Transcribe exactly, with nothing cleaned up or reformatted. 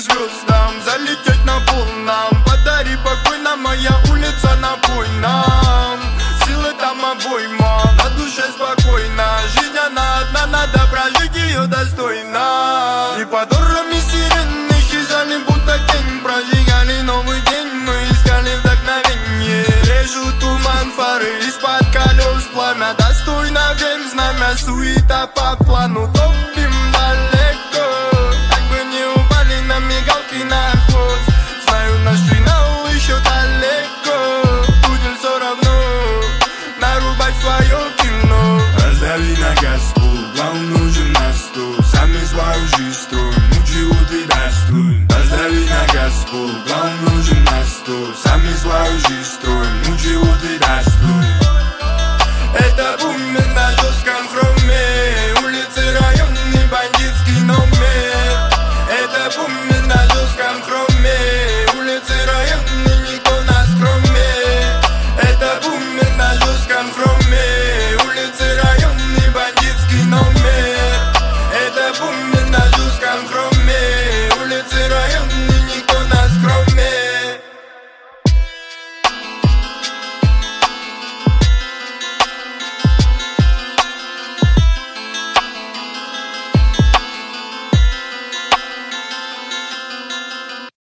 звездам, залететь на полном. Подари покой нам, моя улица, напой нам. Силы там обойма, на душе спокойно. Жизнь она одна, надо прожить ее достойно. И под орами сирен исчезали, будто тень. Прожигали новый день, мы искали вдохновение. Режут туман фары, из-под колес пламя. Достойно верь знамя, суета по плану. Топим